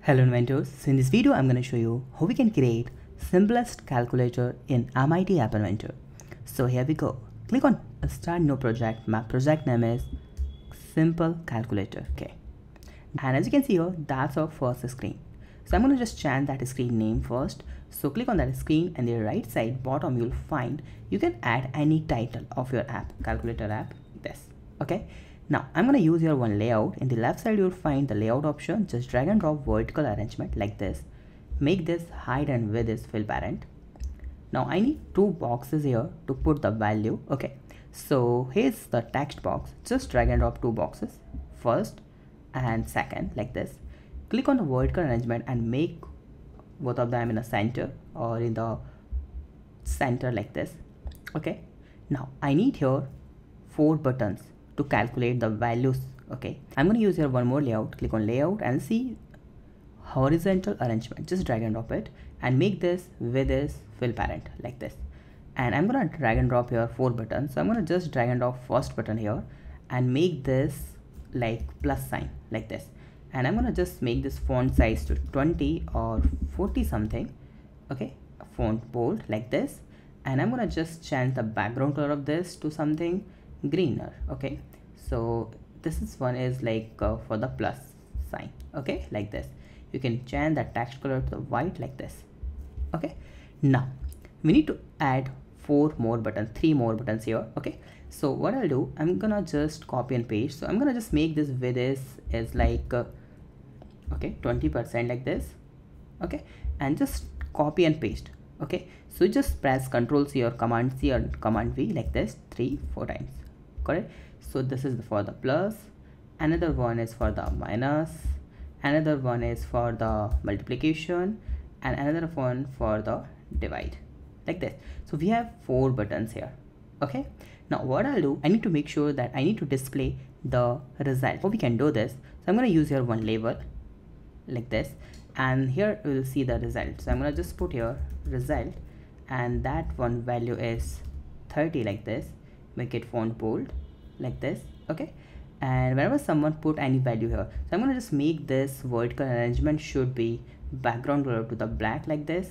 Hello inventors, so in this video I'm going to show you how we can create simplest calculator in MIT App Inventor. So here we go. Click on start new project. My project name is simple calculator. Okay, and as you can see here, that's our first screen. So I'm going to just change that screen name first. So click on that screen and the right side bottom you'll find you can add any title of your app, calculator app, this. Okay, now I'm going to use your one layout. In the left side you'll find the layout option. Just drag and drop vertical arrangement like this. Make this height and width is fill parent. Now I need two boxes here to put the value. Okay, so here's the text box. Just drag and drop two boxes, first and second, like this. Click on the vertical arrangement and make both of them in the center or in the center like this. Okay, now I need here 4 buttons to calculate the values. Okay, I'm going to use here one more layout. Click on layout and see horizontal arrangement. Just drag and drop it and make this width is fill parent like this. And I'm going to drag and drop here 4 buttons. So I'm going to just drag and drop first button here and make this like plus sign like this. And I'm going to just make this font size to 20 or 40 something. Okay, font bold like this. And I'm going to just change the background color of this to something greener. Okay, so this is one is like for the plus sign. Okay, like this. You can change the text color to the white like this. Okay, now we need to add 3 more buttons here. Okay, so what I'll do, I'm gonna just copy and paste. So I'm gonna just make this width is like okay, 20% like this. Okay, and just copy and paste. Okay, so just press Ctrl C or Command C or Command V like this 3-4 times. Correct. So this is for the plus, another one is for the minus, another one is for the multiplication, and another one for the divide like this. So we have 4 buttons here. Okay, now what I'll do, I need to make sure that I need to display the result. How we can do this, so I'm going to use here one label like this, and here we will see the result. So I'm going to just put here result, and that one value is 30 like this. Make it font bold like this. Okay, and whenever someone put any value here, so I'm going to just make this vertical arrangement should be background color to the black like this,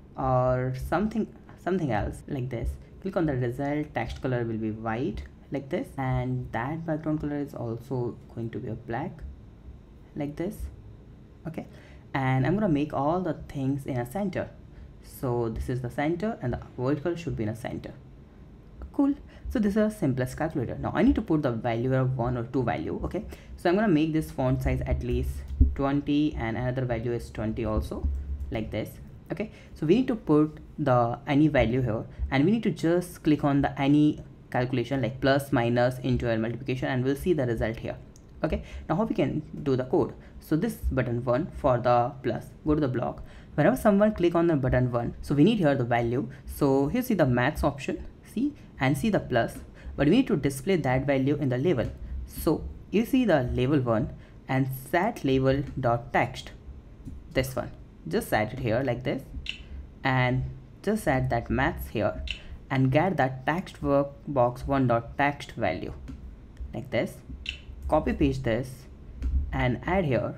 or something else like this. Click on the result, text color will be white like this, and that background color is also going to be a black like this. Okay, and I'm going to make all the things in a center. So this is the center and the vertical should be in a center. Cool. So this is the simplest calculator. Now I need to put the value of 1 or 2 value. Okay, so I'm going to make this font size at least 20 and another value is 20 also like this. Okay, so we need to put the any value here and we need to just click on the any calculation like plus, minus, into, and multiplication, and we'll see the result here. Okay, now how we can do the code. So this button 1 for the plus, go to the block. Whenever someone click on the button 1, so we need here the value. So here see the maths option, see, and see the plus, but we need to display that value in the label. So you see the label 1 and set label dot text, this one, just set it here like this, and just add that maths here and get that text box 1 dot text value like this. Copy paste this and add here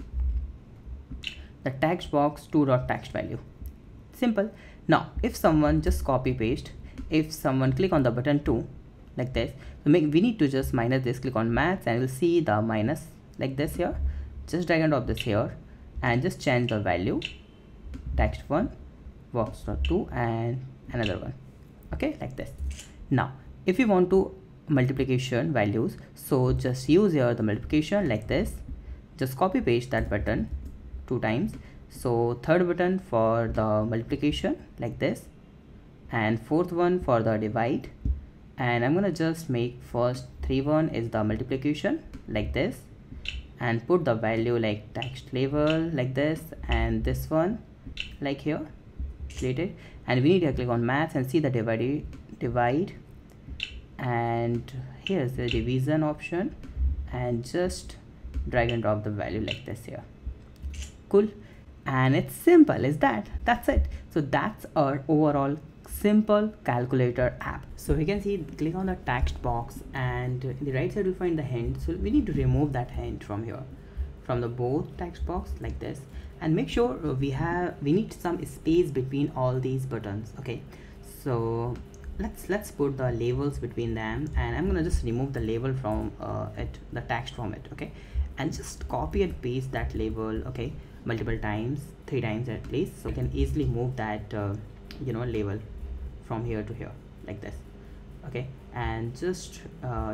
the text box 2 dot text value. Simple. Now if someone just copy paste, if someone click on the button 2 like this, so we need to just minus this. Click on maths and we'll see the minus like this here. Just drag and drop this here and just change the value text 1 box 2 and another one. Okay, like this. Now if you want to multiplication values, so just use here the multiplication like this. Just copy paste that button 2 times. So third button for the multiplication like this, and fourth one for the divide, and I'm gonna just make first 1 is the multiplication like this, and put the value like text label like this, and this one like here, create it, and we need to click on maths and see the divide, and here's the division option, and just drag and drop the value like this here. Cool. And it's simple as that's it. So that's our overall simple calculator app. So we can see, click on the text box and in the right side you'll find the hint. So we need to remove that hint from here. from the both text box like this, and make sure we need some space between all these buttons. Okay, so let's put the labels between them, and I'm gonna just remove the label from the text from it. Okay, and just copy and paste that label, okay, multiple times, 3 times at least, so you can easily move that label from here to here like this. Okay, and just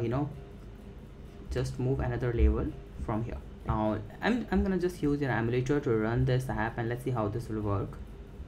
just move another label from here. Now I'm gonna just use an emulator to run this app, and let's see how this will work.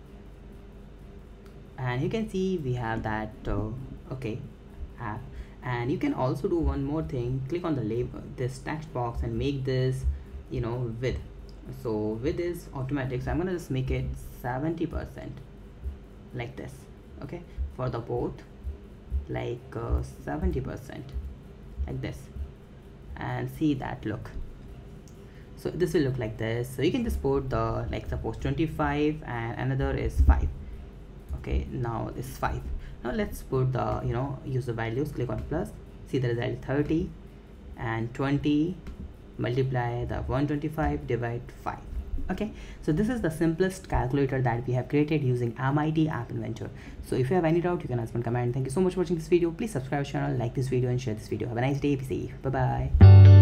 And you can see we have that okay app. And you can also do one more thing, click on the label, this text box, and make this width. So width is automatic, so I'm gonna just make it 70% like this. Okay, for the both, like 70% like this, and see that look. So this will look like this. So you can just put the, like, suppose 25 and another is 5. Okay, now it's 5. Now let's put the use the values, click on plus, see the result 30 and 20, multiply the 125, divide 5. Okay, so this is the simplest calculator that we have created using MIT App Inventor. So if you have any doubt, you can ask one comment. Thank you so much for watching this video. Please subscribe to the channel, like this video, and share this video. Have a nice day. Be safe. Bye bye.